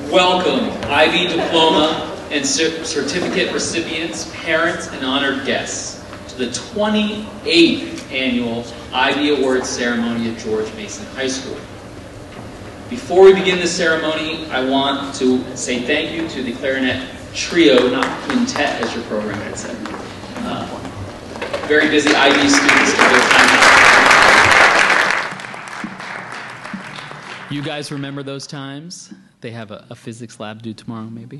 Welcome, IB diploma and certificate recipients, parents, and honored guests to the 28th annual IB Awards ceremony at George Mason High School. Before we begin the ceremony, I want to say thank you to the clarinet trio, not quintet as your program had said. Very busy IB students for their time. You guys remember those times? They have a physics lab due tomorrow, maybe.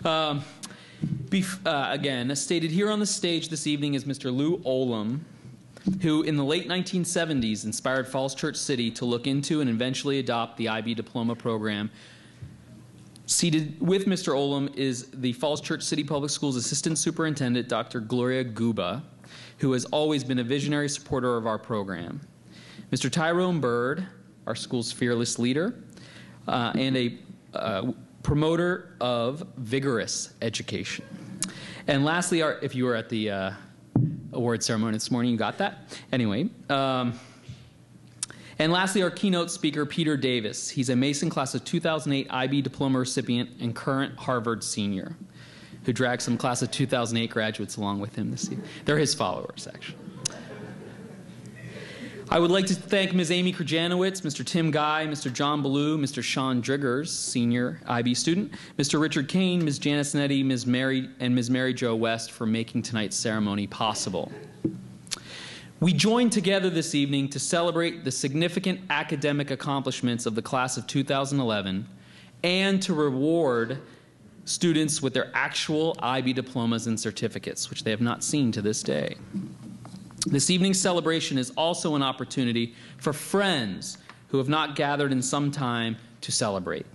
Again, stated here on the stage this evening is Mr. Lou Olam, who in the late 1970s inspired Falls Church City to look into and eventually adopt the IB diploma program. Seated with Mr. Olam is the Falls Church City Public Schools Assistant Superintendent, Dr. Gloria Guba, who has always been a visionary supporter of our program. Mr. Tyrone Bird, our school's fearless leader, and a promoter of vigorous education. And lastly, if you were at the award ceremony this morning, you got that? Anyway. And lastly, our keynote speaker, Peter Davis. He's a Mason class of 2008 IB diploma recipient and current Harvard senior, who dragged some class of 2008 graduates along with him this evening. They're his followers, actually. I would like to thank Ms. Amy Krajanowicz, Mr. Tim Guy, Mr. John Ballou, Mr. Sean Driggers, senior IB student, Mr. Richard Kane, Ms. Janice Nettie, Ms. Mary Jo West for making tonight's ceremony possible. We joined together this evening to celebrate the significant academic accomplishments of the class of 2011 and to reward students with their actual IB diplomas and certificates, which they have not seen to this day. This evening's celebration is also an opportunity for friends who have not gathered in some time to celebrate.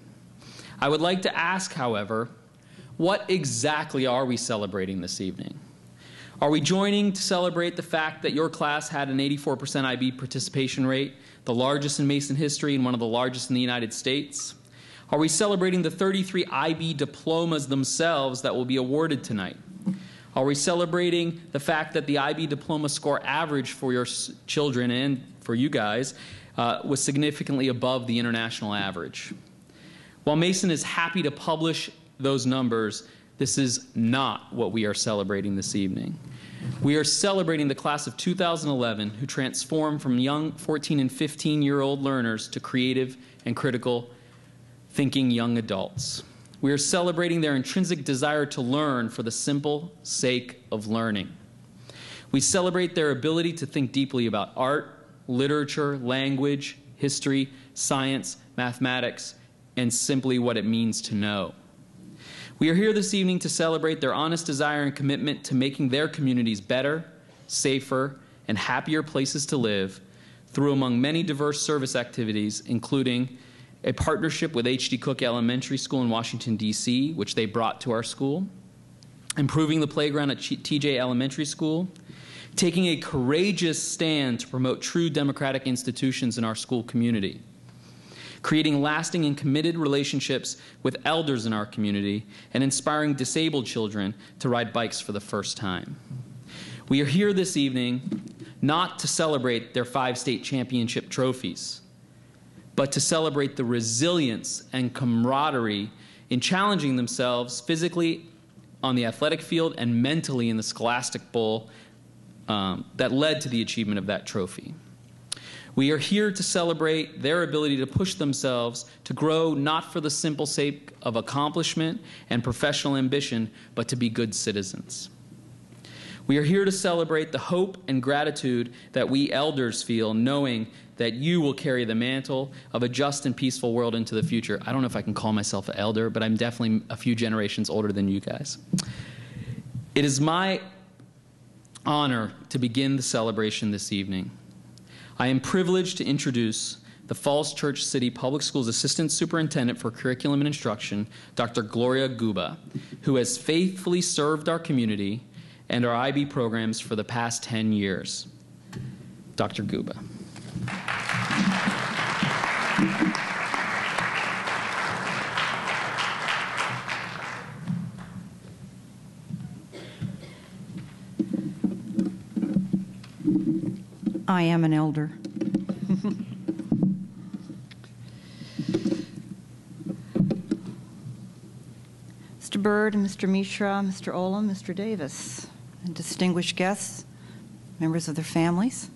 I would like to ask, however, what exactly are we celebrating this evening? Are we joining to celebrate the fact that your class had an 84% IB participation rate, the largest in Mason history and one of the largest in the United States? Are we celebrating the 33 IB diplomas themselves that will be awarded tonight? Are we celebrating the fact that the IB diploma score average for your children and for you guys was significantly above the international average? While Mason is happy to publish those numbers, this is not what we are celebrating this evening. We are celebrating the class of 2011 who transformed from young 14 and 15-year-old learners to creative and critical thinking young adults. We are celebrating their intrinsic desire to learn for the simple sake of learning. We celebrate their ability to think deeply about art, literature, language, history, science, mathematics, and simply what it means to know. We are here this evening to celebrate their honest desire and commitment to making their communities better, safer, and happier places to live through, among many diverse service activities, including a partnership with H.D. Cook Elementary School in Washington, D.C., which they brought to our school, improving the playground at TJ Elementary School, taking a courageous stand to promote true democratic institutions in our school community, creating lasting and committed relationships with elders in our community, and inspiring disabled children to ride bikes for the first time. We are here this evening not to celebrate their 5 state championship trophies, but to celebrate the resilience and camaraderie in challenging themselves physically on the athletic field and mentally in the scholastic bowl that led to the achievement of that trophy. We are here to celebrate their ability to push themselves to grow not for the simple sake of accomplishment and professional ambition, but to be good citizens. We are here to celebrate the hope and gratitude that we elders feel, knowing that you will carry the mantle of a just and peaceful world into the future. I don't know if I can call myself an elder, but I'm definitely a few generations older than you guys. It is my honor to begin the celebration this evening. I am privileged to introduce the Falls Church City Public Schools Assistant Superintendent for Curriculum and Instruction, Dr. Gloria Guba, who has faithfully served our community and our IB programs for the past 10 years. Dr. Guba. I am an elder. Mr. Bird, Mr. Mishra, Mr. Olam, Mr. Davis, and distinguished guests, members of their families.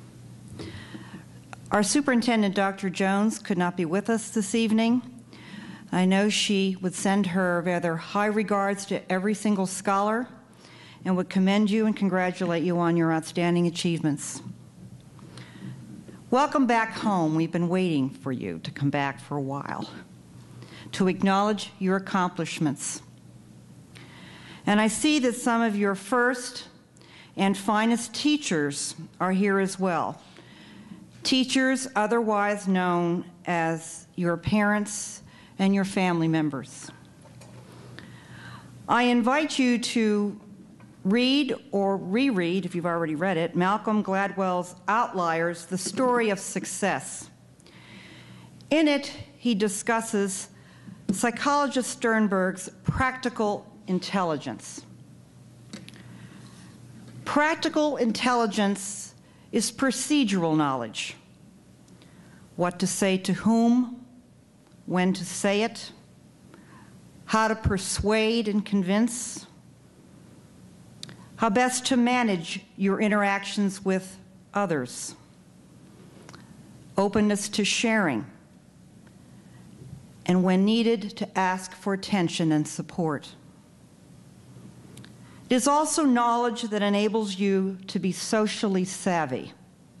Our superintendent, Dr. Jones, could not be with us this evening. I know she would send her rather high regards to every single scholar and would commend you and congratulate you on your outstanding achievements. Welcome back home. We've been waiting for you to come back for a while to acknowledge your accomplishments. And I see that some of your first and finest teachers are here as well. Teachers otherwise known as your parents and your family members. I invite you to read or reread, if you've already read it, Malcolm Gladwell's Outliers, The Story of Success. In it, he discusses psychologist Sternberg's practical intelligence. Practical intelligence is procedural knowledge. What to say to whom, when to say it, how to persuade and convince, how best to manage your interactions with others, openness to sharing, and when needed, to ask for attention and support. It is also knowledge that enables you to be socially savvy,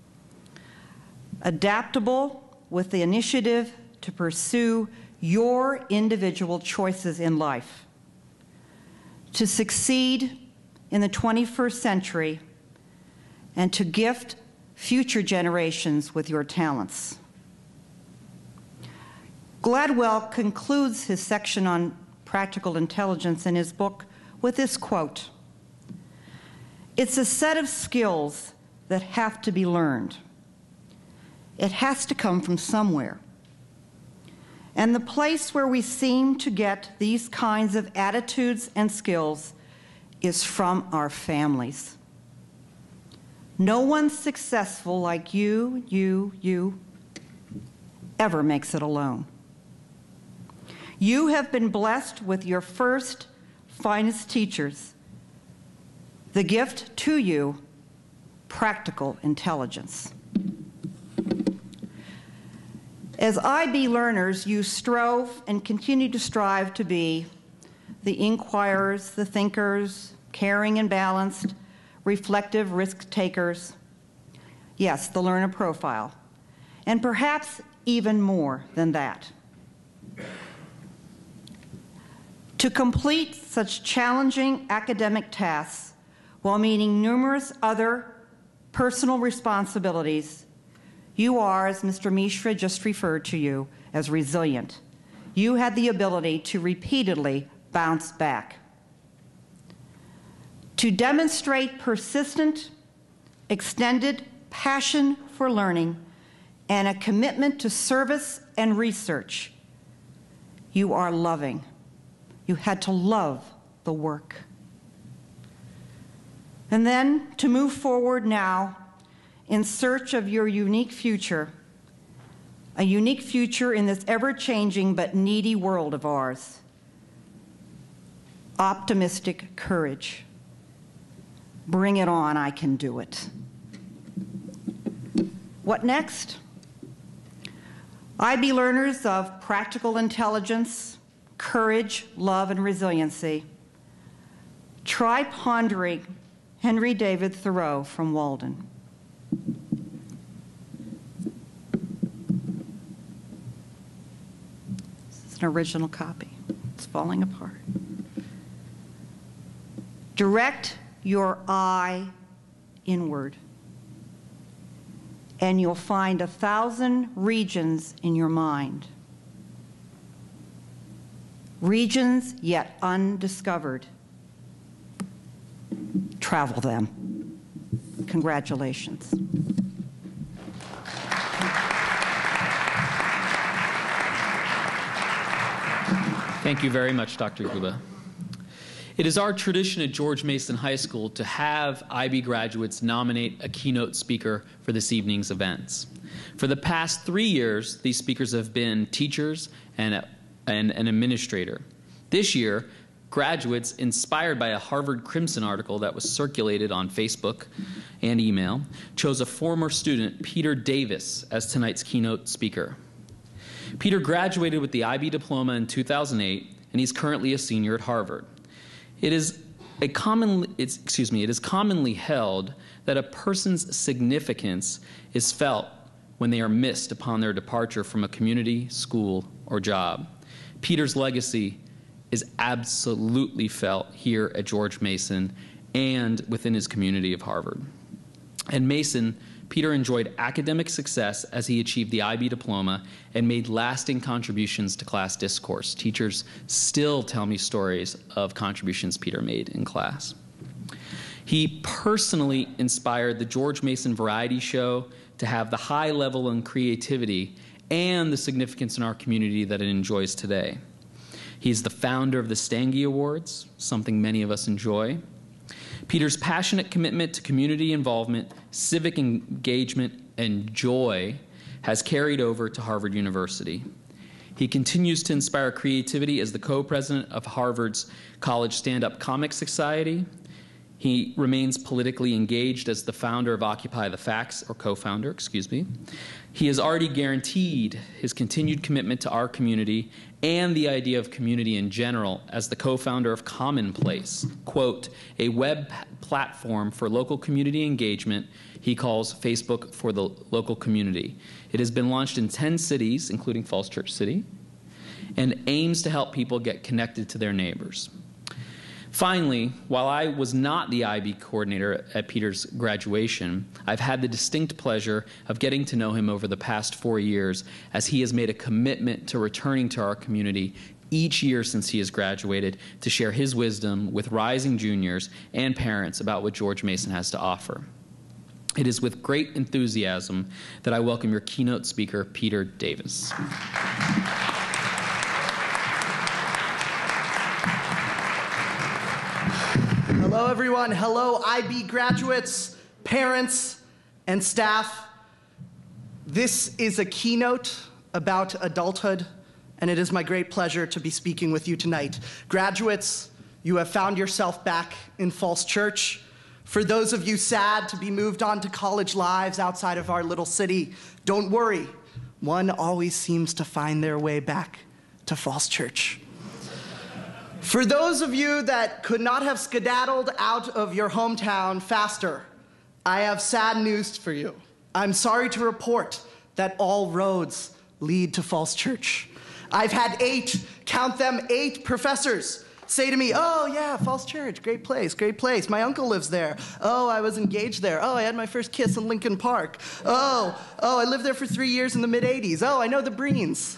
adaptable with the initiative to pursue your individual choices in life, to succeed in the 21st century, and to gift future generations with your talents. Gladwell concludes his section on practical intelligence in his book with this quote: "It's a set of skills that have to be learned. It has to come from somewhere. And the place where we seem to get these kinds of attitudes and skills is from our families. No one successful like you ever makes it alone. You have been blessed with your first, finest teachers. The gift to you, practical intelligence." As IB learners, you strove and continue to strive to be the inquirers, the thinkers, caring and balanced, reflective risk takers. Yes, the learner profile, and perhaps even more than that. To complete such challenging academic tasks while meeting numerous other personal responsibilities, you are, as Mr. Mishra just referred to you, as resilient. You had the ability to repeatedly bounce back. To demonstrate persistent, extended passion for learning and a commitment to service and research, you are loving. You had to love the work. And then to move forward now in search of your unique future, a unique future in this ever-changing but needy world of ours. Optimistic courage. Bring it on, I can do it. What next? IB learners of practical intelligence, courage, love, and resiliency, try pondering Henry David Thoreau from Walden. This is an original copy. It's falling apart. Direct your eye inward, and you'll find 1,000 regions in your mind. Regions yet undiscovered. Travel them. Congratulations. Thank you very much, Dr. Guba. It is our tradition at George Mason High School to have IB graduates nominate a keynote speaker for this evening's events. For the past 3 years, these speakers have been teachers and an administrator. This year, Graduates, inspired by a Harvard Crimson article that was circulated on Facebook and email, chose a former student, Peter Davis, as tonight's keynote speaker. Peter graduated with the IB diploma in 2008, and he's currently a senior at Harvard. It is commonly held that a person's significance is felt when they are missed upon their departure from a community, school, or job. Peter's legacy is absolutely felt here at George Mason and within his community of Harvard. At Mason, Peter enjoyed academic success as he achieved the IB diploma and made lasting contributions to class discourse. Teachers still tell me stories of contributions Peter made in class. He personally inspired the George Mason Variety Show to have the high level and creativity and the significance in our community that it enjoys today. He's the founder of the Stange Awards, something many of us enjoy. Peter's passionate commitment to community involvement, civic engagement, and joy has carried over to Harvard University. He continues to inspire creativity as the co-president of Harvard's College Stand-Up Comic Society. He remains politically engaged as the founder of Occupy the Facts, or co-founder, excuse me. He has already guaranteed his continued commitment to our community and the idea of community in general as the co-founder of Commonplace, quote, a web platform for local community engagement he calls Facebook for the local community. It has been launched in 10 cities, including Falls Church City, and aims to help people get connected to their neighbors. Finally, while I was not the IB coordinator at Peter's graduation, I've had the distinct pleasure of getting to know him over the past 4 years as he has made a commitment to returning to our community each year since he has graduated to share his wisdom with rising juniors and parents about what George Mason has to offer. It is with great enthusiasm that I welcome your keynote speaker, Peter Davis. Hello, everyone. Hello, IB graduates, parents, and staff. This is a keynote about adulthood, and it is my great pleasure to be speaking with you tonight. Graduates, you have found yourself back in Falls Church. For those of you sad to be moved on to college lives outside of our little city, don't worry. One always seems to find their way back to Falls Church. For those of you that could not have skedaddled out of your hometown faster, I have sad news for you. I'm sorry to report that all roads lead to Falls Church. I've had 8, count them, 8 professors say to me, oh yeah, Falls Church, great place, great place. My uncle lives there. Oh, I was engaged there. Oh, I had my first kiss in Lincoln Park. Oh, I lived there for 3 years in the mid-'80s. Oh, I know the Breens.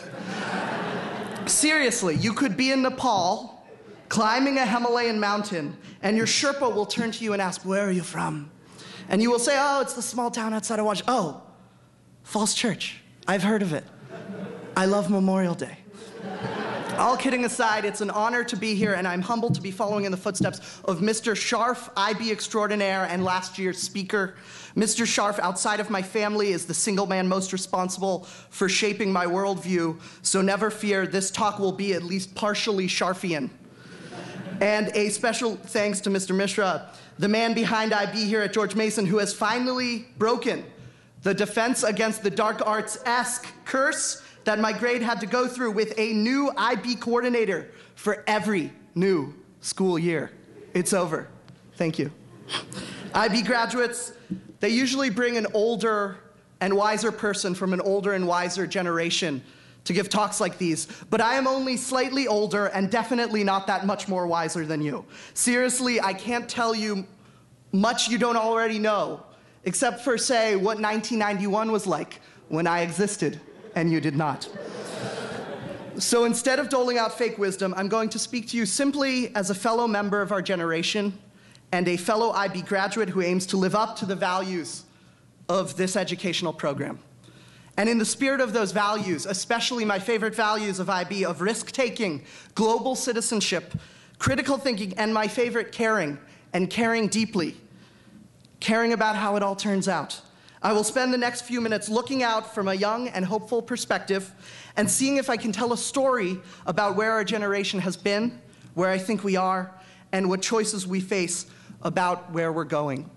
Seriously, you could be in Nepal, climbing a Himalayan mountain, and your Sherpa will turn to you and ask, where are you from? And you will say, oh, it's the small town outside of Washington. Oh, Falls Church. I've heard of it. I love Memorial Day. All kidding aside, it's an honor to be here, and I'm humbled to be following in the footsteps of Mr. Scharf, IB extraordinaire and last year's speaker. Mr. Scharf, outside of my family, is the single man most responsible for shaping my worldview, so never fear, this talk will be at least partially Scharfian. And a special thanks to Mr. Mishra, the man behind IB here at George Mason, who has finally broken the Defense Against the Dark Arts-esque curse that my grade had to go through with a new IB coordinator for every new school year. It's over. Thank you. IB graduates, they usually bring an older and wiser person from an older and wiser generation to give talks like these, but I am only slightly older and definitely not that much more wiser than you. Seriously, I can't tell you much you don't already know, except for, say, what 1991 was like when I existed and you did not. So instead of doling out fake wisdom, I'm going to speak to you simply as a fellow member of our generation and a fellow IB graduate who aims to live up to the values of this educational program. And in the spirit of those values, especially my favorite values of IB, of risk-taking, global citizenship, critical thinking, and my favorite, caring, and caring deeply, caring about how it all turns out, I will spend the next few minutes looking out from a young and hopeful perspective and seeing if I can tell a story about where our generation has been, where I think we are, and what choices we face about where we're going.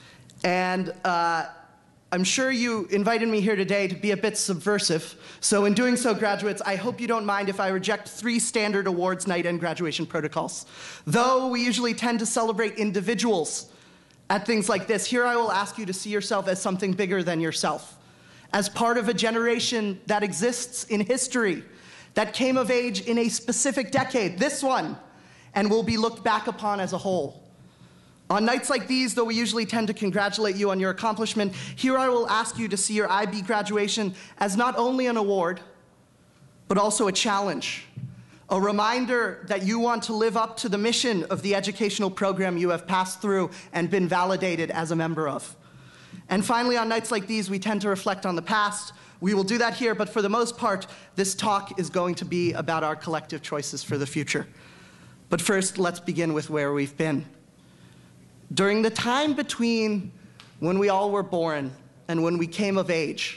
And I'm sure you invited me here today to be a bit subversive. So in doing so, graduates, I hope you don't mind if I reject 3 standard awards night and graduation protocols. Though we usually tend to celebrate individuals at things like this, here I will ask you to see yourself as something bigger than yourself, as part of a generation that exists in history, that came of age in a specific decade, this one, and will be looked back upon as a whole. On nights like these, though we usually tend to congratulate you on your accomplishment, here I will ask you to see your IB graduation as not only an award, but also a challenge, a reminder that you want to live up to the mission of the educational program you have passed through and been validated as a member of. And finally, on nights like these, we tend to reflect on the past. We will do that here, but for the most part, this talk is going to be about our collective choices for the future. But first, let's begin with where we've been. During the time between when we all were born and when we came of age,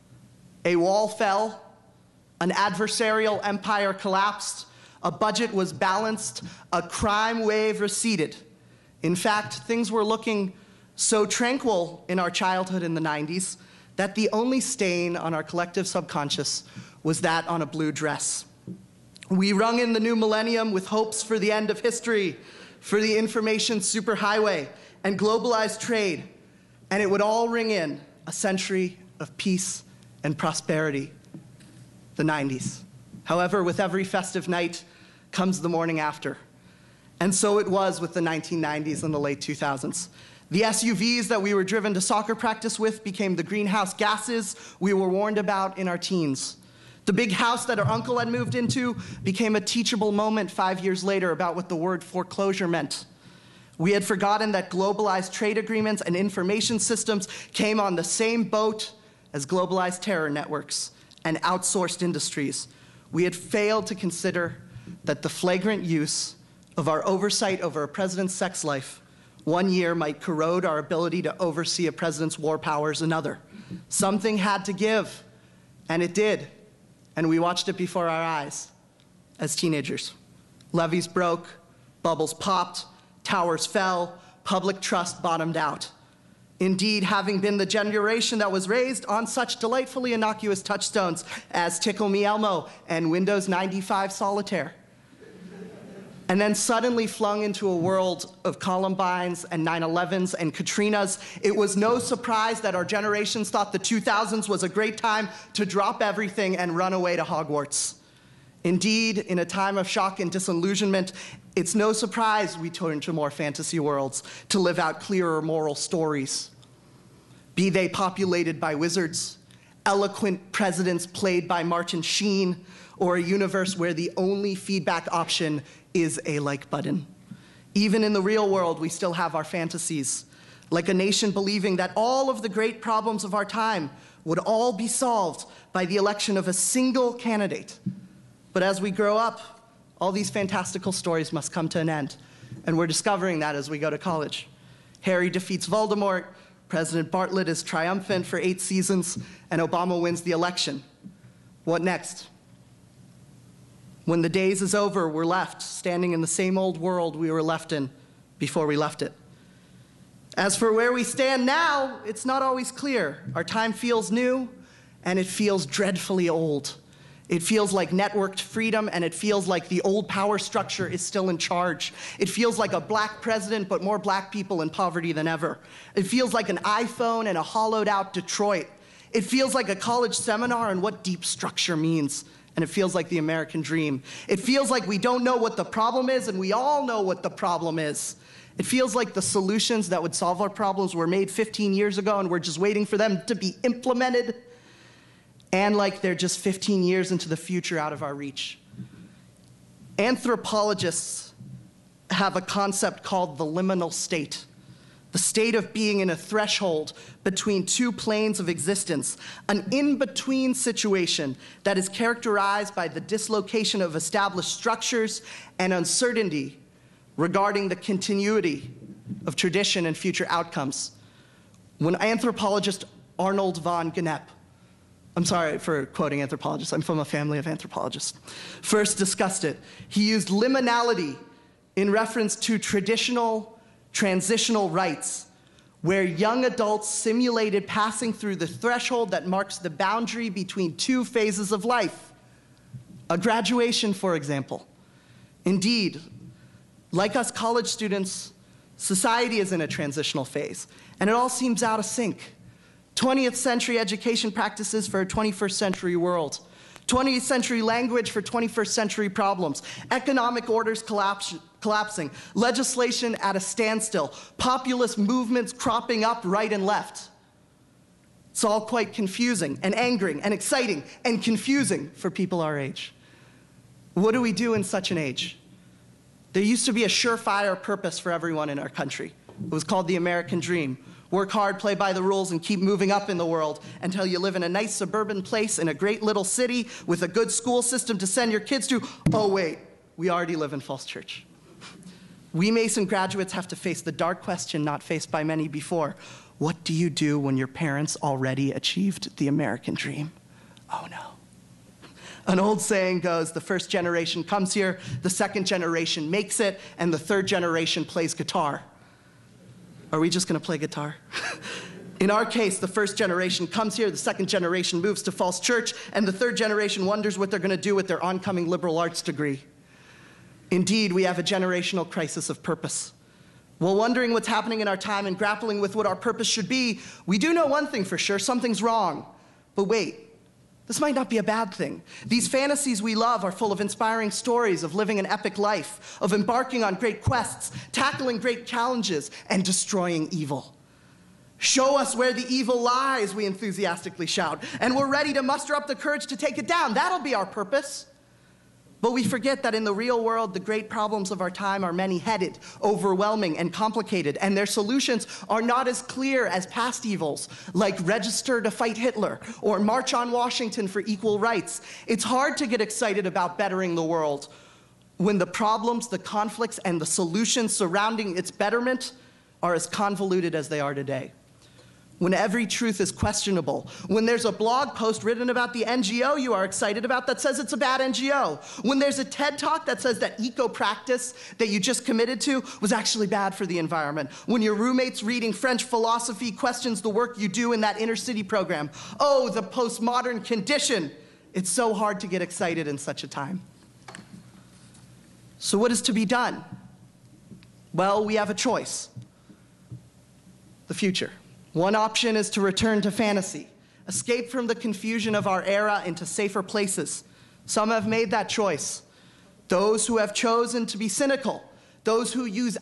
a wall fell, an adversarial empire collapsed, a budget was balanced, a crime wave receded. In fact, things were looking so tranquil in our childhood in the 90s that the only stain on our collective subconscious was that on a blue dress. We rung in the new millennium with hopes for the end of history, for the information superhighway, and globalized trade, and it would all ring in a century of peace and prosperity, the 90s. However, with every festive night comes the morning after. And so it was with the 1990s and the late 2000s. The SUVs that we were driven to soccer practice with became the greenhouse gases we were warned about in our teens. The big house that our uncle had moved into became a teachable moment 5 years later about what the word foreclosure meant. We had forgotten that globalized trade agreements and information systems came on the same boat as globalized terror networks and outsourced industries. We had failed to consider that the flagrant use of our oversight over a president's sex life 1 year might corrode our ability to oversee a president's war powers another. Something had to give, and it did. And we watched it before our eyes as teenagers. Levees broke, bubbles popped, towers fell, public trust bottomed out. Indeed, having been the generation that was raised on such delightfully innocuous touchstones as Tickle Me Elmo and Windows 95 Solitaire, and then suddenly flung into a world of Columbines and 9/11s and Katrinas, it was no surprise that our generations thought the 2000s was a great time to drop everything and run away to Hogwarts. Indeed, in a time of shock and disillusionment, it's no surprise we turn to more fantasy worlds to live out clearer moral stories. Be they populated by wizards, eloquent presidents played by Martin Sheen, or a universe where the only feedback option is a like button. Even in the real world, we still have our fantasies, like a nation believing that all of the great problems of our time would all be solved by the election of a single candidate. But as we grow up, all these fantastical stories must come to an end, and we're discovering that as we go to college. Harry defeats Voldemort, President Bartlett is triumphant for 8 seasons, and Obama wins the election. What next? When the days is over, we're left standing in the same old world we were left in before we left it. As for where we stand now, it's not always clear. Our time feels new, and it feels dreadfully old. It feels like networked freedom, and it feels like the old power structure is still in charge. It feels like a black president, but more black people in poverty than ever. It feels like an iPhone and a hollowed-out Detroit. It feels like a college seminar on what deep structure means. And it feels like the American dream. It feels like we don't know what the problem is, and we all know what the problem is. It feels like the solutions that would solve our problems were made 15 years ago, and we're just waiting for them to be implemented, and like they're just 15 years into the future out of our reach. Anthropologists have a concept called the liminal state. The state of being in a threshold between 2 planes of existence, an in-between situation that is characterized by the dislocation of established structures and uncertainty regarding the continuity of tradition and future outcomes. When anthropologist Arnold von Gennep, I'm sorry for quoting anthropologists, I'm from a family of anthropologists, first discussed it, he used liminality in reference to traditional transitional rites, where young adults simulated passing through the threshold that marks the boundary between two phases of life. A graduation, for example. Indeed, like us college students, society is in a transitional phase, and it all seems out of sync. 20th century education practices for a 21st century world. 20th century language for 21st century problems. Economic orders collapsing. Legislation at a standstill. Populist movements cropping up right and left. It's all quite confusing and angering and exciting and confusing for people our age. What do we do in such an age? There used to be a surefire purpose for everyone in our country. It was called the American dream. Work hard, play by the rules, and keep moving up in the world until you live in a nice suburban place in a great little city with a good school system to send your kids to. Oh wait, we already live in false church. We Mason graduates have to face the dark question not faced by many before. What do you do when your parents already achieved the American dream? Oh no. An old saying goes, the first generation comes here, the second generation makes it, and the third generation plays guitar. Are we just going to play guitar? In our case, the first generation comes here, the second generation moves to false church, and the third generation wonders what they're going to do with their oncoming liberal arts degree. Indeed, we have a generational crisis of purpose. While wondering what's happening in our time and grappling with what our purpose should be, we do know one thing for sure, something's wrong. But wait, this might not be a bad thing. These fantasies we love are full of inspiring stories of living an epic life, of embarking on great quests, tackling great challenges, and destroying evil. Show us where the evil lies, we enthusiastically shout, and we're ready to muster up the courage to take it down. That'll be our purpose. But we forget that in the real world, the great problems of our time are many-headed, overwhelming, and complicated, and their solutions are not as clear as past evils, like register to fight Hitler or march on Washington for equal rights. It's hard to get excited about bettering the world when the problems, the conflicts, and the solutions surrounding its betterment are as convoluted as they are today. When every truth is questionable, when there's a blog post written about the NGO you are excited about that says it's a bad NGO, when there's a TED Talk that says that eco-practice that you just committed to was actually bad for the environment, when your roommate's reading French philosophy questions the work you do in that inner city program. Oh, the postmodern condition. It's so hard to get excited in such a time. So what is to be done? Well, we have a choice. The future. One option is to return to fantasy, escape from the confusion of our era into safer places. Some have made that choice. Those who have chosen to be cynical, those who use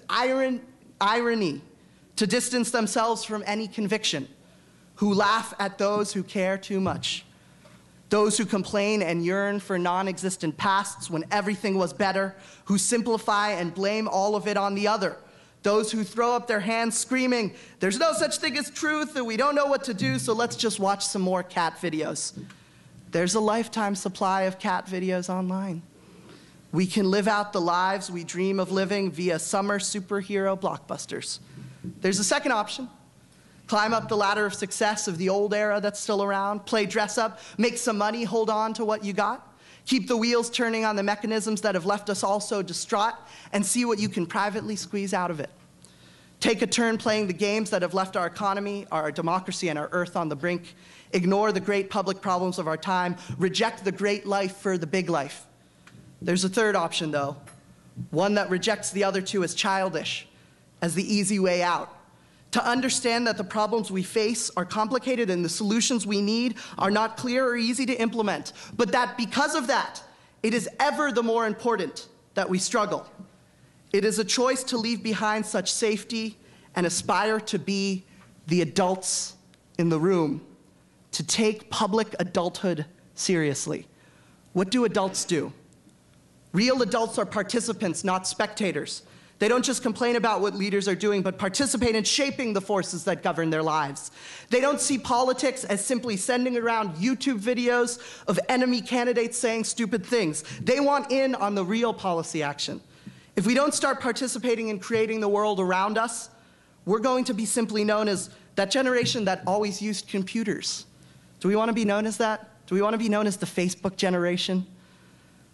irony to distance themselves from any conviction, who laugh at those who care too much, those who complain and yearn for non-existent pasts when everything was better, who simplify and blame all of it on the other, those who throw up their hands screaming, there's no such thing as truth and we don't know what to do, so let's just watch some more cat videos. There's a lifetime supply of cat videos online. We can live out the lives we dream of living via summer superhero blockbusters. There's a second option. Climb up the ladder of success of the old era that's still around, play dress up, make some money, hold on to what you got. Keep the wheels turning on the mechanisms that have left us all so distraught, and see what you can privately squeeze out of it. Take a turn playing the games that have left our economy, our democracy, and our earth on the brink. Ignore the great public problems of our time. Reject the great life for the big life. There's a third option, though, one that rejects the other two as childish, as the easy way out. To understand that the problems we face are complicated and the solutions we need are not clear or easy to implement, but that because of that, it is ever the more important that we struggle. It is a choice to leave behind such safety and aspire to be the adults in the room, to take public adulthood seriously. What do adults do? Real adults are participants, not spectators. They don't just complain about what leaders are doing, but participate in shaping the forces that govern their lives. They don't see politics as simply sending around YouTube videos of enemy candidates saying stupid things. They want in on the real policy action. If we don't start participating in creating the world around us, we're going to be simply known as that generation that always used computers. Do we want to be known as that? Do we want to be known as the Facebook generation?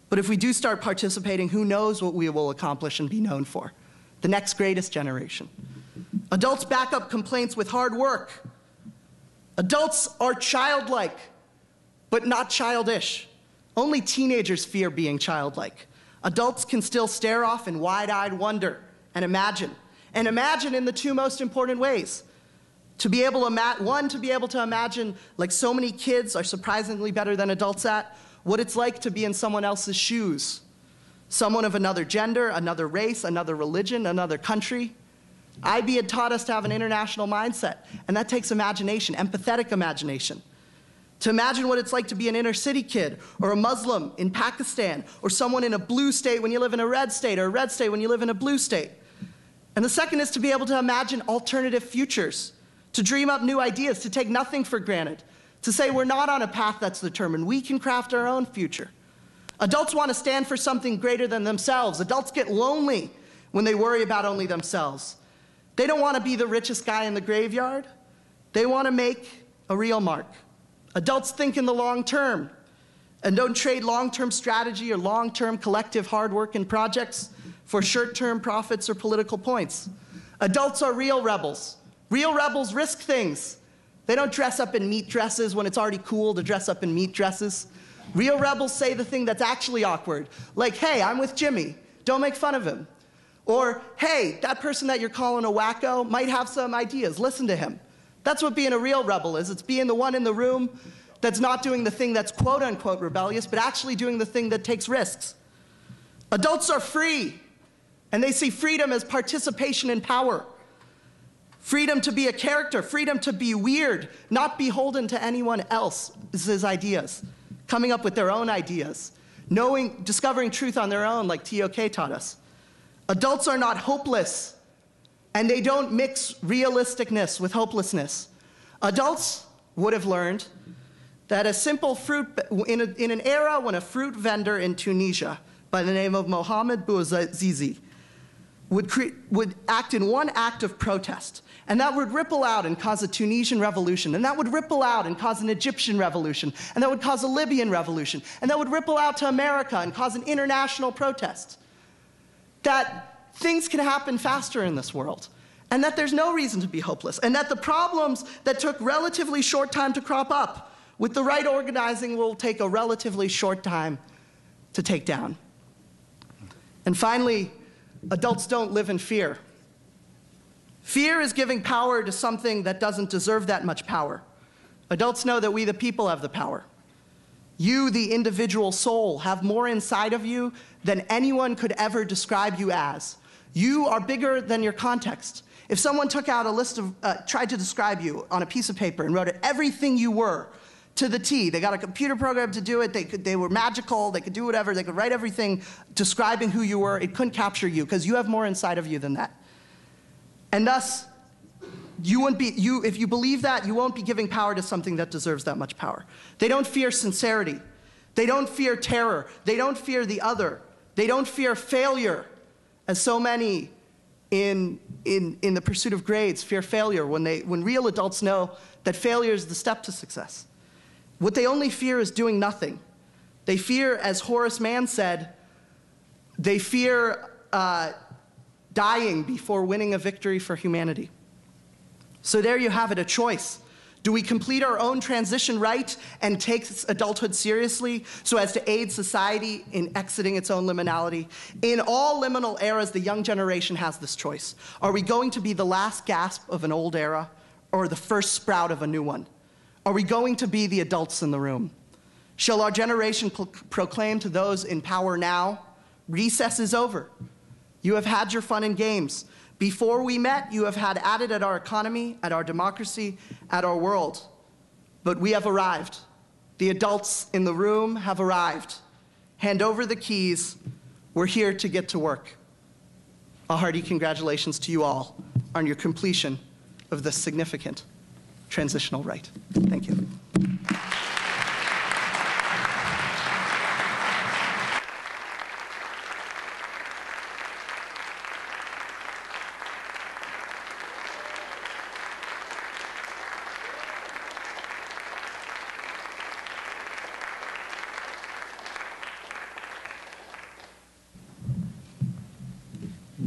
But if we do start participating, who knows what we will accomplish and be known for? The next greatest generation. Adults back up complaints with hard work. Adults are childlike, but not childish. Only teenagers fear being childlike. Adults can still stare off in wide-eyed wonder and imagine. And imagine in the two most important ways. To be able to imagine, like so many kids are surprisingly better than adults at, what it's like to be in someone else's shoes. Someone of another gender, another race, another religion, another country. IB had taught us to have an international mindset, and that takes imagination, empathetic imagination. To imagine what it's like to be an inner city kid, or a Muslim in Pakistan, or someone in a blue state when you live in a red state, or a red state when you live in a blue state. And the second is to be able to imagine alternative futures, to dream up new ideas, to take nothing for granted, to say we're not on a path that's determined. We can craft our own future. Adults want to stand for something greater than themselves. Adults get lonely when they worry about only themselves. They don't want to be the richest guy in the graveyard. They want to make a real mark. Adults think in the long term and don't trade long-term strategy or long-term collective hard work and projects for short-term profits or political points. Adults are real rebels. Real rebels risk things. They don't dress up in meat dresses when it's already cool to dress up in meat dresses. Real rebels say the thing that's actually awkward, like, hey, I'm with Jimmy, don't make fun of him. Or, hey, that person that you're calling a wacko might have some ideas, listen to him. That's what being a real rebel is. It's being the one in the room that's not doing the thing that's quote-unquote rebellious, but actually doing the thing that takes risks. Adults are free, and they see freedom as participation in power. Freedom to be a character, freedom to be weird, not beholden to anyone else's ideas, coming up with their own ideas, discovering truth on their own like TOK taught us. Adults are not hopeless, and they don't mix realisticness with hopelessness. Adults would have learned that a simple fruit, in an era when a fruit vendor in Tunisia by the name of Mohamed Bouazizi would act in one act of protest, and that would ripple out and cause a Tunisian revolution, and that would ripple out and cause an Egyptian revolution, and that would cause a Libyan revolution, and that would ripple out to America and cause an international protest. That things can happen faster in this world, and that there's no reason to be hopeless, and that the problems that took relatively short time to crop up with the right organizing will take a relatively short time to take down. And finally, adults don't live in fear. Fear is giving power to something that doesn't deserve that much power. Adults know that we the people have the power. You, the individual soul, have more inside of you than anyone could ever describe you as. You are bigger than your context. If someone took out a list of, tried to describe you on a piece of paper and wrote it, everything you were to the T, they got a computer program to do it, they were magical, they could do whatever, they could write everything describing who you were, it couldn't capture you because you have more inside of you than that. And thus, if you believe that, you won't be giving power to something that deserves that much power. They don't fear sincerity. They don't fear terror. They don't fear the other. They don't fear failure, as so many in the pursuit of grades fear failure when real adults know that failure is the step to success. What they only fear is doing nothing. They fear, as Horace Mann said, they fear dying before winning a victory for humanity. So there you have it, a choice. Do we complete our own transition right and take adulthood seriously so as to aid society in exiting its own liminality? In all liminal eras, the young generation has this choice. Are we going to be the last gasp of an old era or the first sprout of a new one? Are we going to be the adults in the room? Shall our generation proclaim to those in power now, recess is over. You have had your fun and games. Before we met, you have had at it at our economy, at our democracy, at our world. But we have arrived. The adults in the room have arrived. Hand over the keys. We're here to get to work. A hearty congratulations to you all on your completion of this significant transitional rite. Thank you.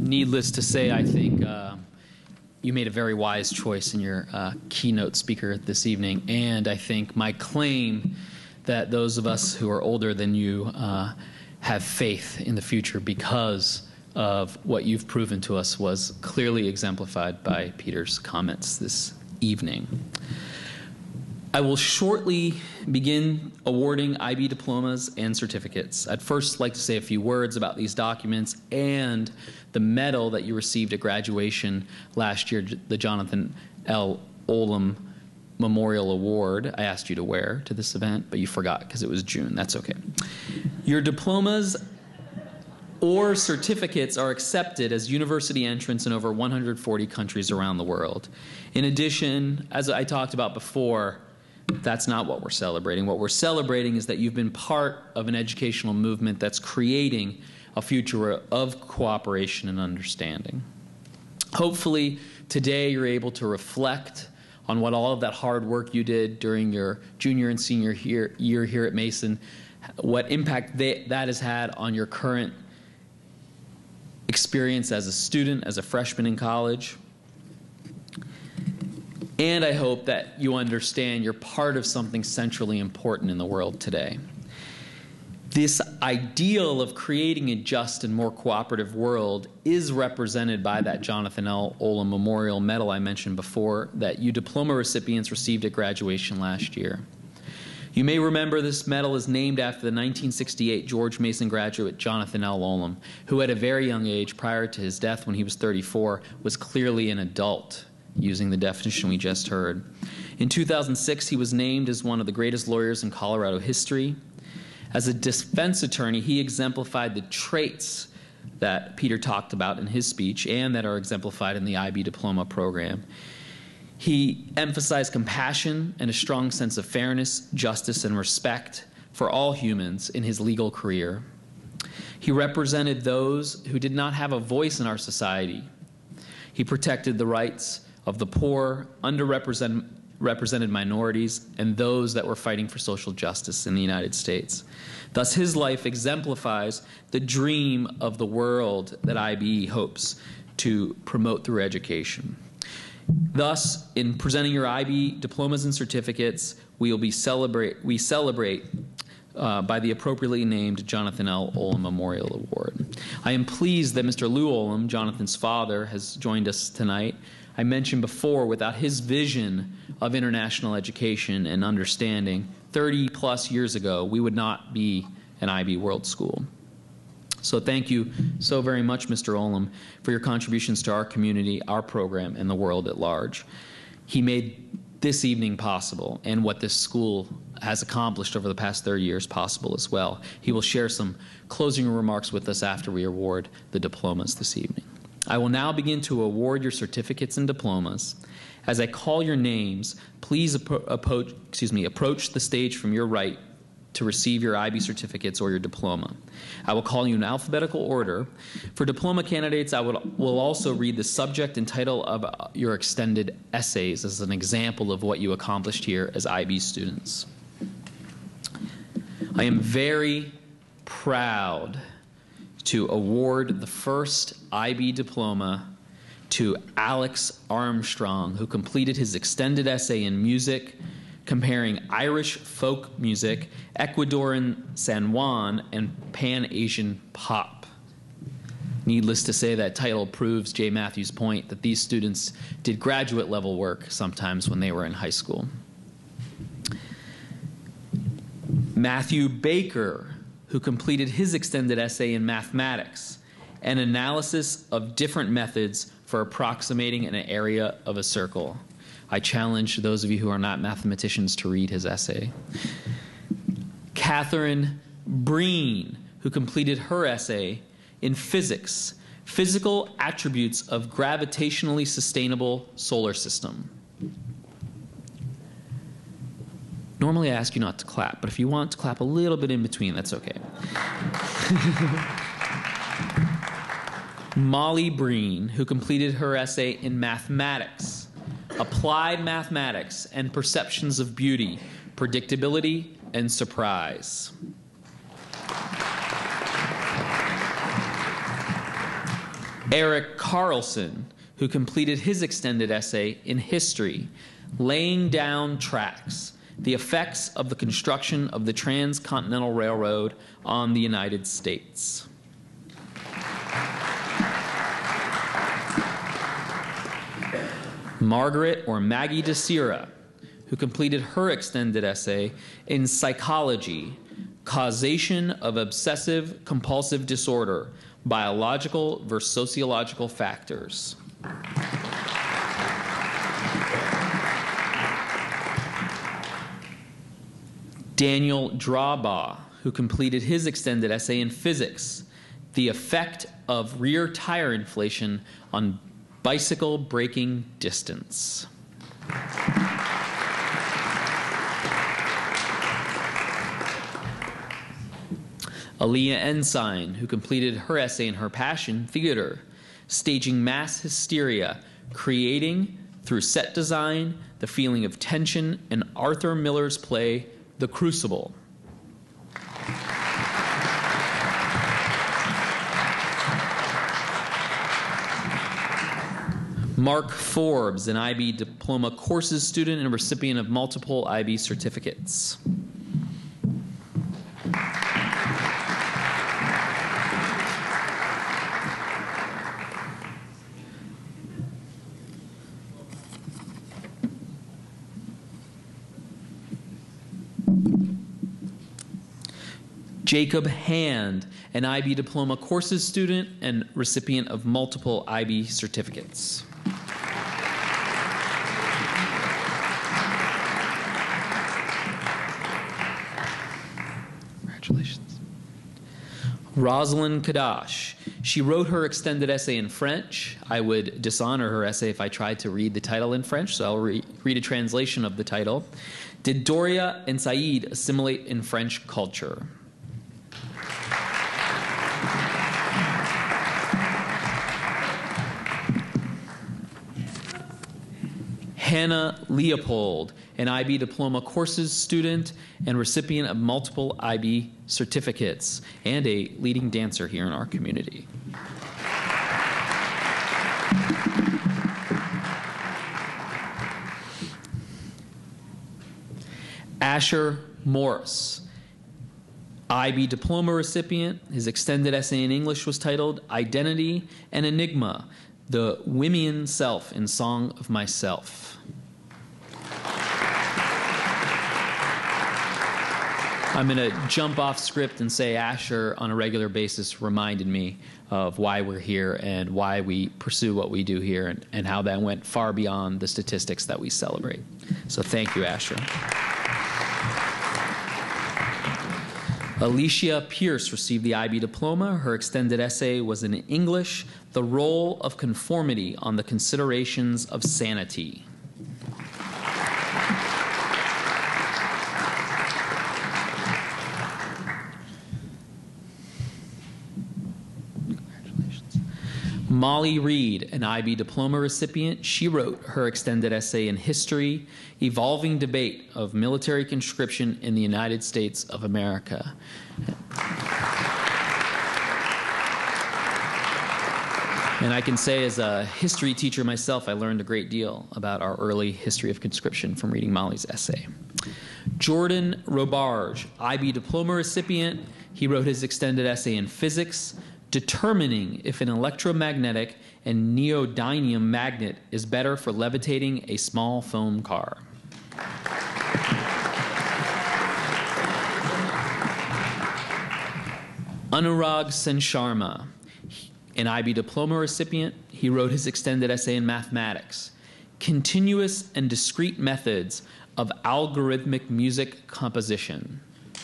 Needless to say, I think you made a very wise choice in your keynote speaker this evening, and I think my claim that those of us who are older than you have faith in the future because of what you've proven to us was clearly exemplified by Peter's comments this evening. I will shortly begin awarding IB diplomas and certificates. I'd first like to say a few words about these documents and the medal that you received at graduation last year, the Jonathan L. Olam Memorial Award I asked you to wear to this event, but you forgot because it was June. That's okay. Your diplomas or certificates are accepted as university entrants in over 140 countries around the world. In addition, as I talked about before, that's not what we're celebrating. What we're celebrating is that you've been part of an educational movement that's creating a future of cooperation and understanding. Hopefully, today you're able to reflect on what all of that hard work you did during your junior and senior year here at Mason, what impact that has had on your current experience as a student, as a freshman in college. And I hope that you understand you're part of something centrally important in the world today. This ideal of creating a just and more cooperative world is represented by that Jonathan L. Olam Memorial Medal I mentioned before that you diploma recipients received at graduation last year. You may remember this medal is named after the 1968 George Mason graduate Jonathan L. Olam, who at a very young age, prior to his death when he was 34, was clearly an adult, using the definition we just heard. In 2006, he was named as one of the greatest lawyers in Colorado history. As a defense attorney, he exemplified the traits that Peter talked about in his speech and that are exemplified in the IB diploma program. He emphasized compassion and a strong sense of fairness, justice, and respect for all humans in his legal career. He represented those who did not have a voice in our society. He protected the rights of the poor, underrepresented minorities, and those that were fighting for social justice in the United States. Thus, his life exemplifies the dream of the world that IB hopes to promote through education. Thus, in presenting your IB diplomas and certificates, we celebrate by the appropriately named Jonathan L. Olam Memorial Award. I am pleased that Mr. Lou Olam, Jonathan's father, has joined us tonight. I mentioned before, without his vision of international education and understanding, 30-plus years ago, we would not be an IB World School. So thank you so very much, Mr. Olam, for your contributions to our community, our program, and the world at large. He made this evening possible, and what this school has accomplished over the past 30 years possible as well. He will share some closing remarks with us after we award the diplomas this evening. I will now begin to award your certificates and diplomas. As I call your names, please approach the stage from your right to receive your IB certificates or your diploma. I will call you in alphabetical order. For diploma candidates, I will also read the subject and title of your extended essays as an example of what you accomplished here as IB students. I am very proud to award the first IB diploma to Alex Armstrong, who completed his extended essay in music comparing Irish folk music, Ecuadorian San Juan, and Pan-Asian pop. Needless to say, that title proves Jay Matthews' point that these students did graduate level work sometimes when they were in high school. Matthew Baker, who completed his extended essay in mathematics, an analysis of different methods for approximating an area of a circle. I challenge those of you who are not mathematicians to read his essay. Catherine Breen, who completed her essay in physics, physical attributes of gravitationally sustainable solar system. Normally I ask you not to clap, but if you want to clap a little bit in between, that's okay. Molly Breen, who completed her essay in mathematics, applied mathematics and perceptions of beauty, predictability, and surprise. Eric Carlson, who completed his extended essay in history, Laying Down Tracks, the Effects of the Construction of the Transcontinental Railroad on the United States. Margaret or Maggie DeSira, who completed her extended essay in Psychology, Causation of Obsessive Compulsive Disorder, Biological versus Sociological Factors. Daniel Drawbaugh, who completed his extended essay in Physics, The Effect of Rear Tire Inflation on Bicycle Braking Distance. Aaliyah Ensign, who completed her essay in her passion, Theater, Staging Mass Hysteria, Creating, through Set Design, the Feeling of Tension in Arthur Miller's play, The Crucible. Mark Forbes, an IB Diploma Courses student and recipient of multiple IB certificates. Jacob Hand, an IB Diploma Courses student and recipient of multiple IB certificates. Congratulations. Rosalind Kadash. She wrote her extended essay in French. I would dishonor her essay if I tried to read the title in French, so I'll read a translation of the title. Did Doria and Said assimilate in French culture? Hannah Leopold, an IB Diploma Courses student and recipient of multiple IB certificates, and a leading dancer here in our community. Asher Morris, IB Diploma recipient. His extended essay in English was titled Identity and Enigma, the Wimian Self in Song of Myself. I'm going to jump off script and say Asher on a regular basis reminded me of why we're here and why we pursue what we do here, and how that went far beyond the statistics that we celebrate. So thank you, Asher. Alicia Pierce received the IB Diploma. Her extended essay was in English, The Role of Conformity on the Considerations of Sanity. Molly Reed, an IB Diploma recipient, she wrote her extended essay in History, Evolving Debate of Military Conscription in the United States of America. And I can say, as a history teacher myself, I learned a great deal about our early history of conscription from reading Molly's essay. Jordan Robarge, IB Diploma recipient, he wrote his extended essay in Physics, Determining if an electromagnetic and neodymium magnet is better for levitating a small foam car. Anurag Sen Sharma, an IB Diploma recipient, he wrote his extended essay in Mathematics, Continuous and Discrete Methods of Algorithmic Music Composition.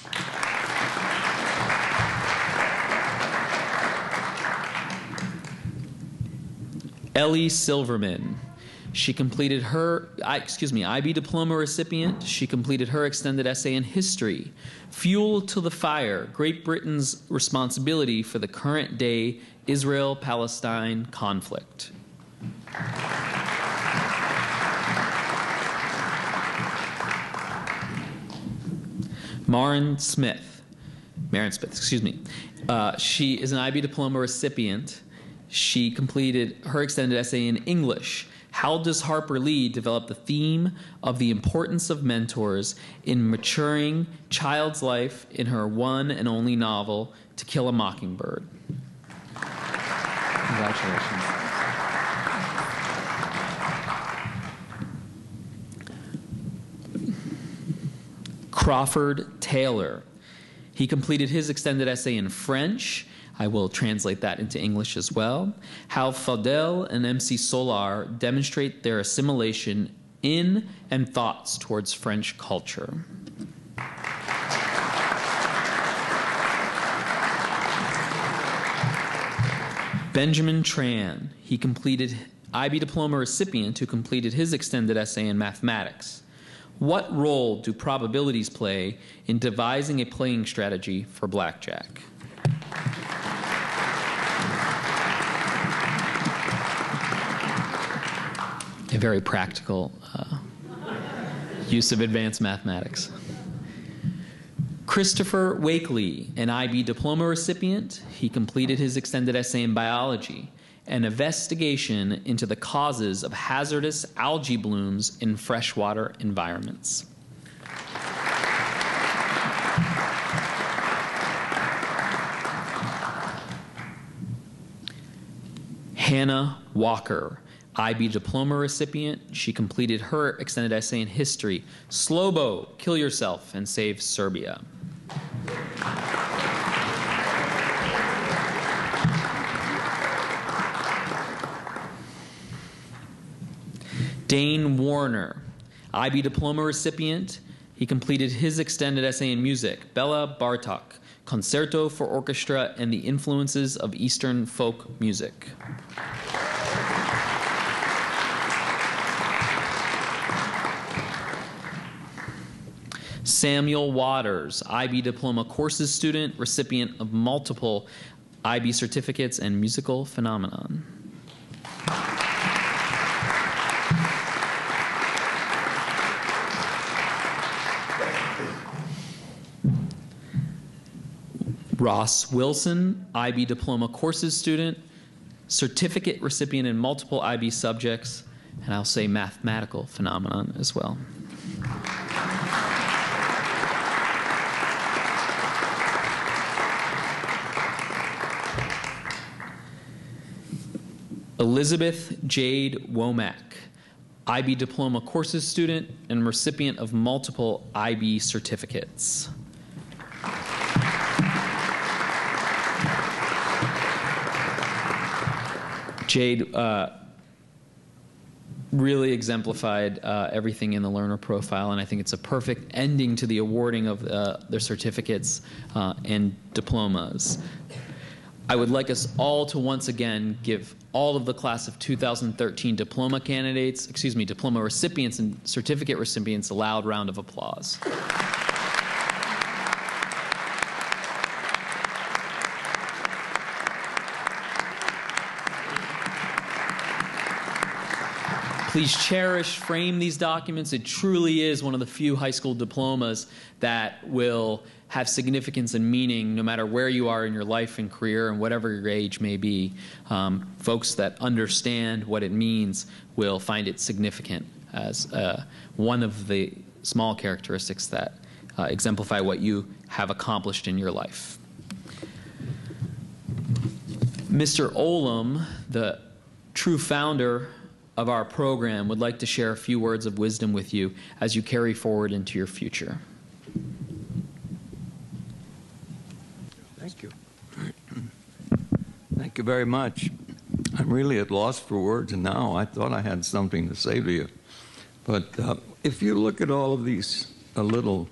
Ellie Silverman, she completed her, IB Diploma recipient. She completed her extended essay in History, Fuel to the Fire, Great Britain's Responsibility for the Current Day Israel-Palestine Conflict. Maren Smith, she is an IB Diploma recipient. she completed her extended essay in English. How does Harper Lee develop the theme of the importance of mentors in maturing child's life in her one and only novel, To Kill a Mockingbird? Congratulations. Crawford Taylor. He completed his extended essay in French. I will translate that into English as well. How Faudel and MC Solar demonstrate their assimilation in and thoughts towards French culture. Benjamin Tran. He completed IB diploma recipient who completed his extended essay in mathematics. What role do probabilities play in devising a playing strategy for blackjack? A very practical use of advanced mathematics. Christopher Wakely, an IB diploma recipient, he completed his extended essay in biology, an investigation into the causes of hazardous algae blooms in freshwater environments. Hannah Walker, IB diploma recipient. She completed her extended essay in history, Slobo, Kill Yourself and Save Serbia. Dane Warner, IB diploma recipient. He completed his extended essay in music, Bela Bartok, Concerto for Orchestra and the Influences of Eastern Folk Music. Samuel Waters, IB diploma courses student, recipient of multiple IB certificates and musical phenomenon. Ross Wilson, IB diploma courses student, certificate recipient in multiple IB subjects, and I'll say mathematical phenomenon as well. Elizabeth Jade Womack, IB diploma courses student and recipient of multiple IB certificates. Jade really exemplified everything in the learner profile, and I think it's a perfect ending to the awarding of their certificates and diplomas. I would like us all to once again give all of the class of 2013 diploma candidates, diploma recipients and certificate recipients a loud round of applause. Please cherish, frame these documents. It truly is one of the few high school diplomas that will have significance and meaning no matter where you are in your life and career and whatever your age may be. Folks that understand what it means will find it significant as one of the small characteristics that exemplify what you have accomplished in your life. Mr. Olam, the true founder of our program, would like to share a few words of wisdom with you as you carry forward into your future. Thank you. Thank you very much. I'm really at loss for words now. I thought I had something to say to you. But if you look at all of these little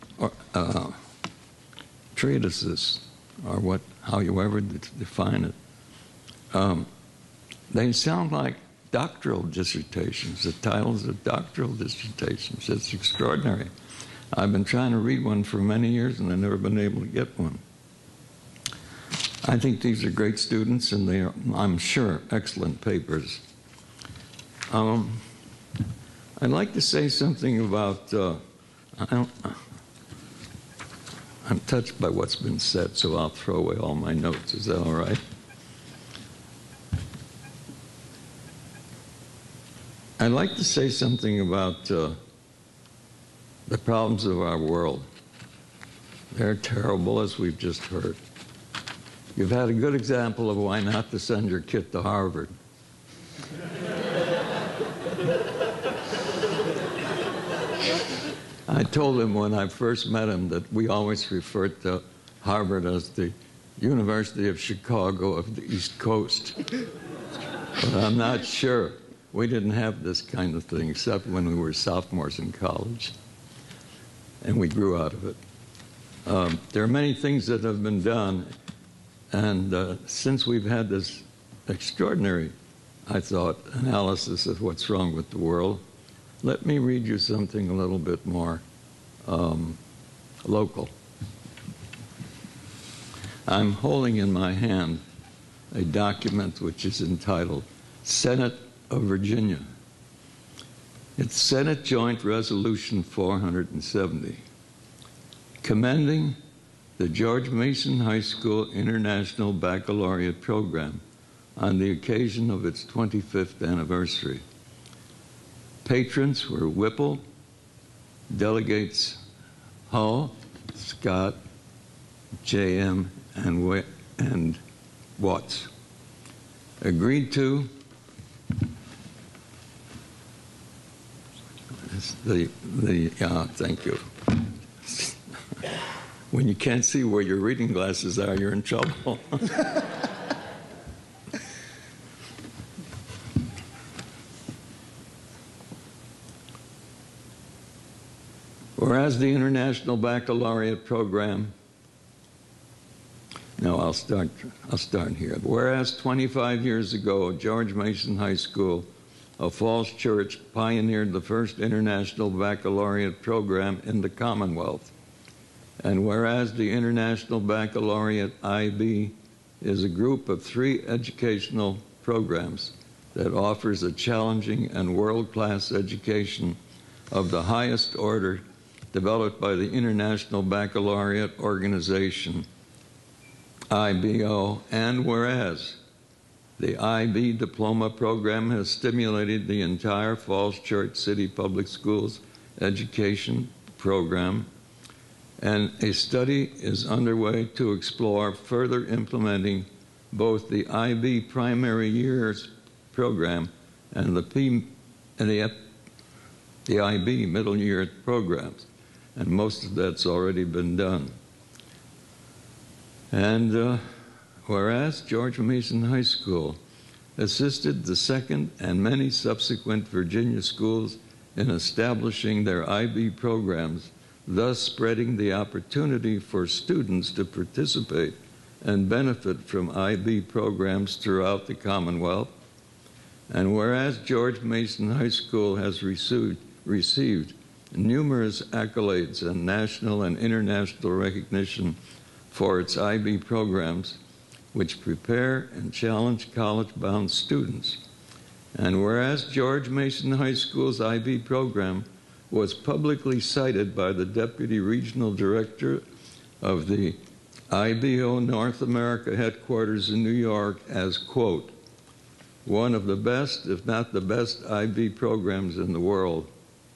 treatises, or however define it, they sound like doctoral dissertations, the titles of doctoral dissertations. It's extraordinary. I've been trying to read one for many years and I've never been able to get one. I think these are great students and they are, I'm sure, excellent papers. I'd like to say something about, I'm touched by what's been said, so I'll throw away all my notes. Is that all right? I'd like to say something about the problems of our world. They're terrible, as we've just heard. You've had a good example of why not to send your kid to Harvard. I told him when I first met him that we always referred to Harvard as the University of Chicago of the East Coast. But I'm not sure. We didn't have this kind of thing except when we were sophomores in college. And we grew out of it. There are many things that have been done. And since we've had this extraordinary, I thought, analysis of what's wrong with the world, let me read you something a little bit more local. I'm holding in my hand a document which is entitled Senate of Virginia. It's Senate Joint Resolution 470, commending the George Mason High School International Baccalaureate program on the occasion of its 25th anniversary. Patrons were Whipple, delegates Hull, Scott, J.M., and Watts. Agreed to thank you. When you can't see where your reading glasses are, you're in trouble. Whereas the International Baccalaureate program, no, I'll start here. Whereas 25 years ago, George Mason High School of Falls Church pioneered the first International Baccalaureate program in the Commonwealth. And whereas the International Baccalaureate IB is a group of 3 educational programs that offers a challenging and world-class education of the highest order developed by the International Baccalaureate Organization, IBO, and whereas the IB diploma program has stimulated the entire Falls Church City Public Schools education program, and a study is underway to explore further implementing both the IB primary years program and the IB middle year programs. And most of that's already been done. And whereas George Mason High School assisted the second and many subsequent Virginia schools in establishing their IB programs, thus spreading the opportunity for students to participate and benefit from IB programs throughout the Commonwealth. And whereas George Mason High School has received numerous accolades and national and international recognition for its IB programs, which prepare and challenge college-bound students. And whereas George Mason High School's IB program was publicly cited by the Deputy Regional Director of the IBO North America headquarters in New York as, quote, one of the best, if not the best, IB programs in the world.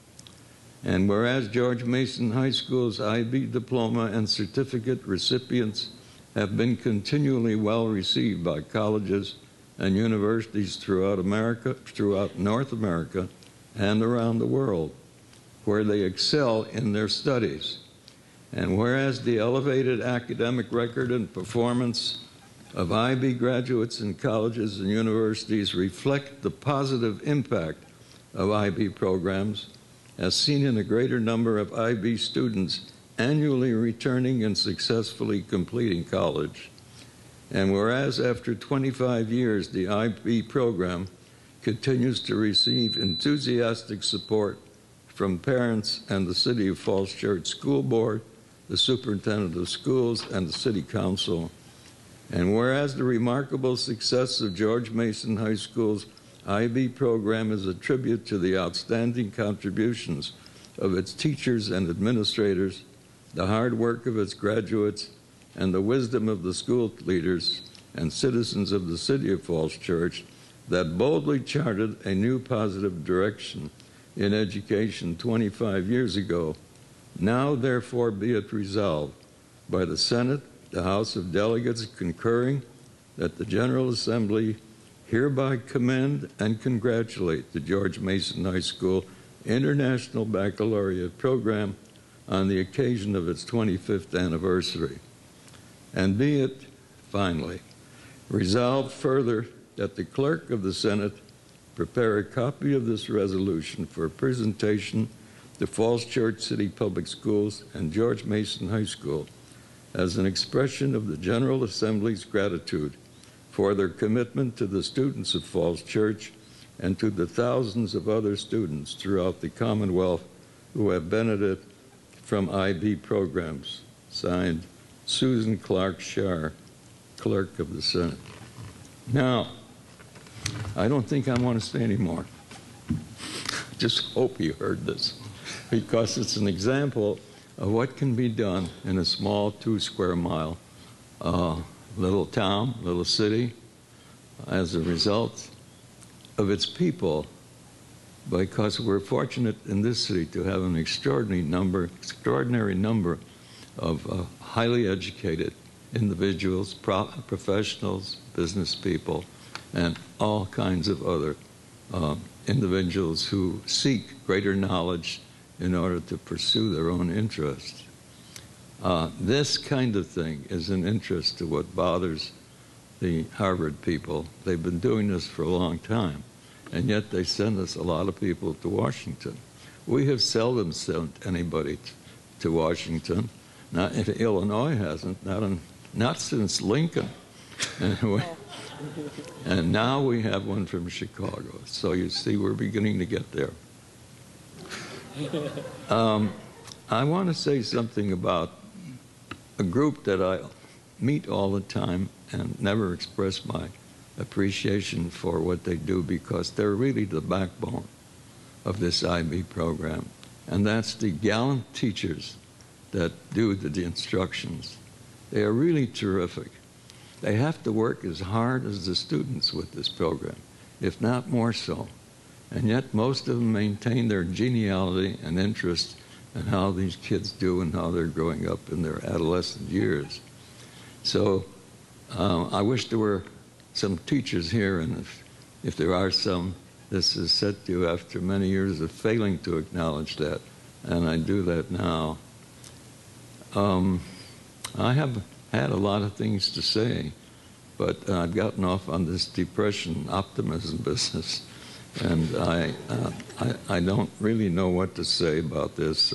And whereas George Mason High School's IB diploma and certificate recipients have been continually well received by colleges and universities throughout North America and around the world, where they excel in their studies. And whereas the elevated academic record and performance of IB graduates in colleges and universities reflect the positive impact of IB programs, as seen in a greater number of IB students annually returning and successfully completing college. And whereas after 25 years, the IB program continues to receive enthusiastic support from parents and the City of Falls Church School Board, the Superintendent of Schools, and the City Council. And whereas the remarkable success of George Mason High School's IB program is a tribute to the outstanding contributions of its teachers and administrators, the hard work of its graduates, and the wisdom of the school leaders and citizens of the City of Falls Church, that boldly charted a new positive direction in education 25 years ago, now therefore be it resolved by the Senate, the House of Delegates concurring, that the General Assembly hereby commend and congratulate the George Mason High School International Baccalaureate Program on the occasion of its 25th anniversary. And be it, finally, resolved further that the Clerk of the Senate prepare a copy of this resolution for presentation to Falls Church City Public Schools and George Mason High School as an expression of the General Assembly's gratitude for their commitment to the students of Falls Church and to the thousands of other students throughout the Commonwealth who have benefited from IB programs. Signed, Susan Clark Shar, Clerk of the Senate. Now, I don't think I want to say any more. Just hope you heard this, because it's an example of what can be done in a small 2-square-mile little town, little city, as a result of its people, because we're fortunate in this city to have an extraordinary number of highly educated individuals, professionals, business people, and all kinds of other individuals who seek greater knowledge in order to pursue their own interests. This kind of thing is an interest to what bothers the Harvard people. They've been doing this for a long time, and yet they send us a lot of people to Washington. We have seldom sent anybody to Washington. Not if Illinois hasn't, not since Lincoln. And now we have one from Chicago. So you see, we're beginning to get there. I want to say something about a group that I meet all the time and never express my appreciation for what they do, because they're really the backbone of this IB program. And that's the gallant teachers that do the instructions. They are really terrific. They have to work as hard as the students with this program, if not more so. And yet most of them maintain their geniality and interest in how these kids do and how they're growing up in their adolescent years. So I wish there were some teachers here, and if there are some, this is said to you after many years of failing to acknowledge that, and I do that now. I have had a lot of things to say, but I've gotten off on this depression optimism business, and I don't really know what to say about this.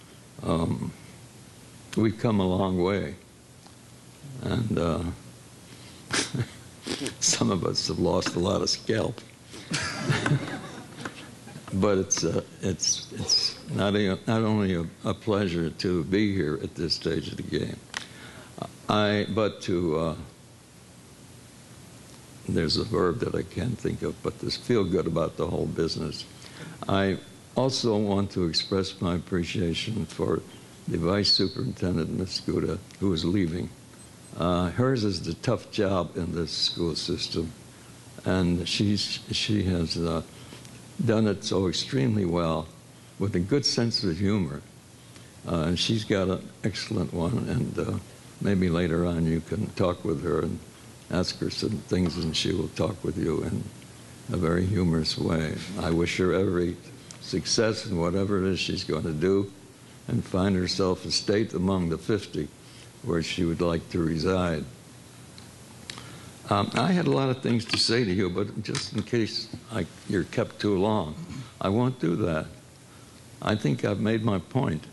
We've come a long way, and some of us have lost a lot of scalp. But it's not only a pleasure to be here at this stage of the game, there's a verb that I can't think of, but this feel good about the whole business. I also want to express my appreciation for the Vice Superintendent, Ms. Guda, who is leaving. Hers is the tough job in this school system, and she has done it so extremely well with a good sense of humor. And she's got an excellent one, and maybe later on you can talk with her and ask her some things, and she will talk with you in a very humorous way. I wish her every success in whatever it is she's going to do, and find herself a state among the 50 where she would like to reside. I had a lot of things to say to you, but just in case you're kept too long, I won't do that. I think I've made my point.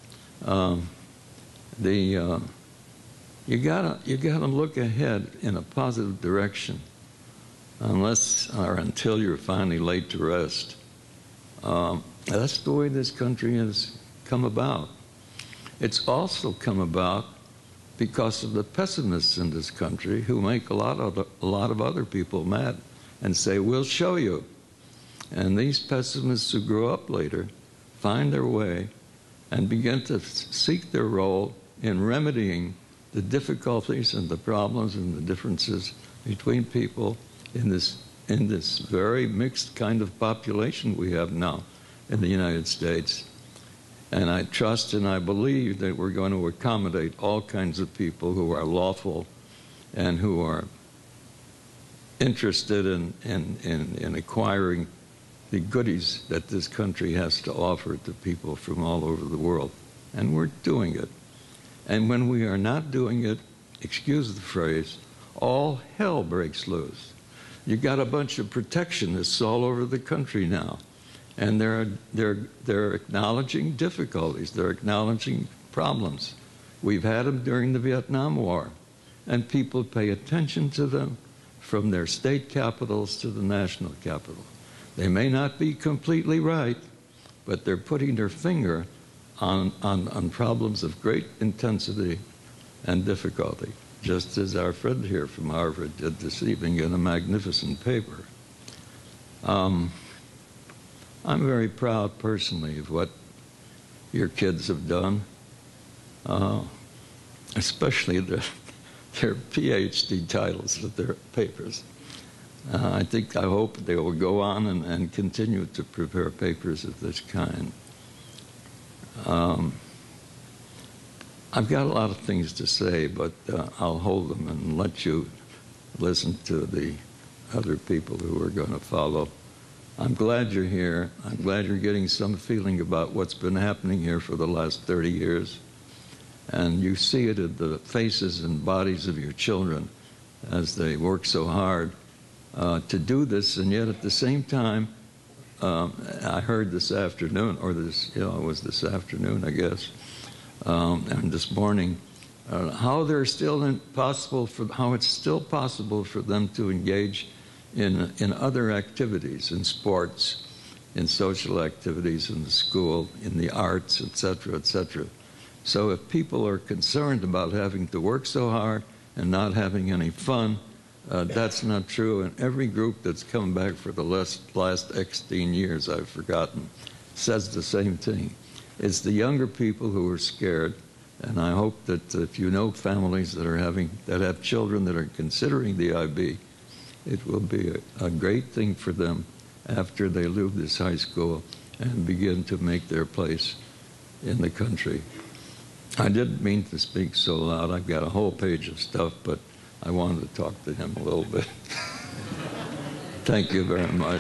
You gotta look ahead in a positive direction, unless or until you're finally laid to rest. That's the way this country has come about. It's also come about because of the pessimists in this country who make a lot of other people mad and say, we'll show you. And these pessimists who grow up later find their way and begin to seek their role in remedying the difficulties and the problems and the differences between people in this in this very mixed kind of population we have now in the United States. And I trust and I believe that we're going to accommodate all kinds of people who are lawful and who are interested in acquiring the goodies that this country has to offer to people from all over the world. And we're doing it. And when we are not doing it, excuse the phrase, all hell breaks loose. You got a bunch of protectionists all over the country now. And they're acknowledging difficulties. They're acknowledging problems. We've had them during the Vietnam War. And people pay attention to them from their state capitals to the national capital. They may not be completely right, but they're putting their finger on problems of great intensity and difficulty, just as our friend here from Harvard did this evening in a magnificent paper. I'm very proud personally of what your kids have done, especially their PhD titles of their papers. I hope they will go on and continue to prepare papers of this kind. I've got a lot of things to say, but I'll hold them and let you listen to the other people who are going to follow. I'm glad you're here. I'm glad you're getting some feeling about what's been happening here for the last 30 years. And you see it in the faces and bodies of your children as they work so hard to do this, and yet at the same time, I heard this afternoon, or this, it was this afternoon, I guess, and this morning, how it's still possible for them to engage in other activities, in sports, in social activities, in the school, in the arts, etc., etc. So if people are concerned about having to work so hard and not having any fun, that's not true. And every group that's come back for the last 16 years, I've forgotten, says the same thing. It's the younger people who are scared, and I hope that if you know families that have children that are considering the IB, it will be a great thing for them after they leave this high school and begin to make their place in the country. I didn't mean to speak so loud. I've got a whole page of stuff, but I wanted to talk to him a little bit. Thank you very much.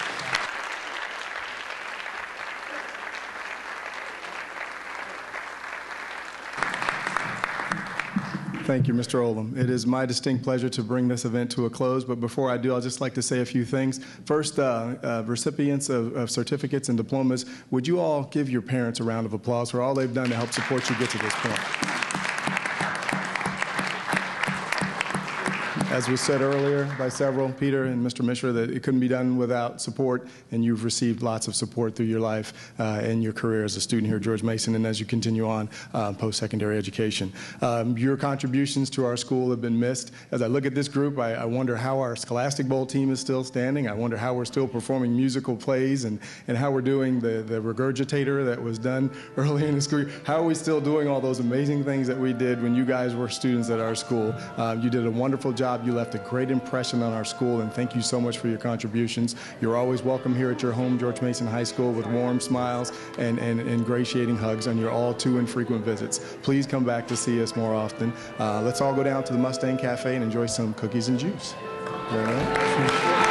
Thank you, Mr. Olam. It is my distinct pleasure to bring this event to a close, but before I do, I'd just like to say a few things. First, recipients of certificates and diplomas, would you all give your parents a round of applause for all they've done to help support you get to this point? As was said earlier by several, Peter and Mr. Mishra, that it couldn't be done without support, and you've received lots of support through your life and your career as a student here at George Mason and as you continue on post-secondary education. Your contributions to our school have been missed. As I look at this group, I wonder how our Scholastic Bowl team is still standing. I wonder how we're still performing musical plays and how we're doing the regurgitator that was done early in the school year. How are we still doing all those amazing things that we did when you guys were students at our school? You did a wonderful job. You left a great impression on our school, and thank you so much for your contributions. You're always welcome here at your home, George Mason High School, with warm smiles and ingratiating hugs on your all too infrequent visits. Please come back to see us more often. Let's all go down to the Mustang Cafe and enjoy some cookies and juice. All right.